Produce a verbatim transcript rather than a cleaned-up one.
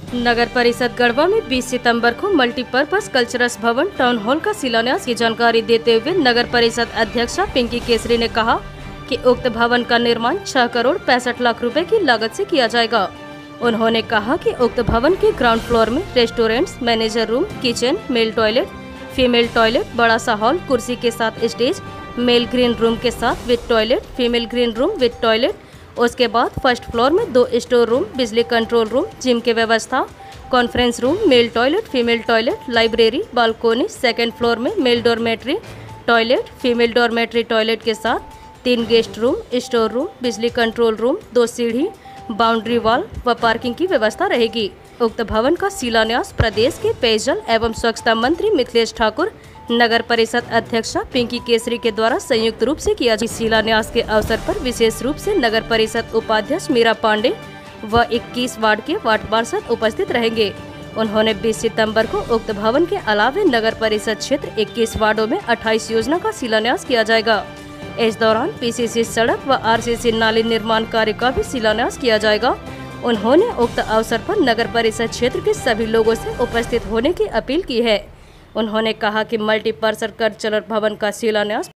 नगर परिषद गढ़वा में बीस सितंबर को मल्टीपर्पज कल्चरल भवन टाउन हॉल का शिलान्यास की जानकारी देते हुए नगर परिषद अध्यक्षा पिंकी केसरी ने कहा कि उक्त भवन का निर्माण छह करोड़ पैंसठ लाख रुपए की लागत से किया जाएगा। उन्होंने कहा कि उक्त भवन के ग्राउंड फ्लोर में restaurants, manager room, kitchen, male toilet, female toilet, बड़ा सा हॉल, कुर्सी के साथ स्टेज, मेल ग्रीन रूम के साथ with toilet, female green room with toilet. उसके बाद फर्स्ट फ्लोर में दो स्टोर रूम, बिजली कंट्रोल रूम, जिम की व्यवस्था, conference room, male toilet, female toilet, library, balcony. Second floor में male dormitory toilet, female dormitory toilet के साथ तीन गेस्ट रूम, स्टोर रूम, बिजली कंट्रोल रूम, दो सीढ़ी, बाउंड्री वॉल व पार्किंग की व्यवस्था रहेगी। उक्त भवन का शिलान्यास प्रदेश के पेयजल एवं स्वच्छता मंत्री मिथिलेश ठाकुर, नगर परिषद अध्यक्षा पिंकी केसरी के द्वारा संयुक्त रूप से किया। शिलान्यास के अवसर पर विशेष रूप से नगर परिषद उपाध्यक्ष मीरा पांडे व इक्कीस वार्ड के वार्ड पार्षद उपस्थित रहेंगे। उन्होंने बीस सितंबर को उक्त भवन के अलावे नगर परिषद क्षेत्र इक्कीस वार्डों में अट्ठाईस योजना का शिलान्यास किया जाएगा। इस दौरान पीसीसी सड़क व आरसीसी नाली निर्माण कार्य का भी शिलान्यास किया जाएगा। उन्होंने उक्त अवसर पर नगर परिषद क्षेत्र के सभी लोगों से उपस्थित होने की अपील की है। उन्होंने कहा कि मल्टीपर्पज कल्चरल भवन का शिलान्यास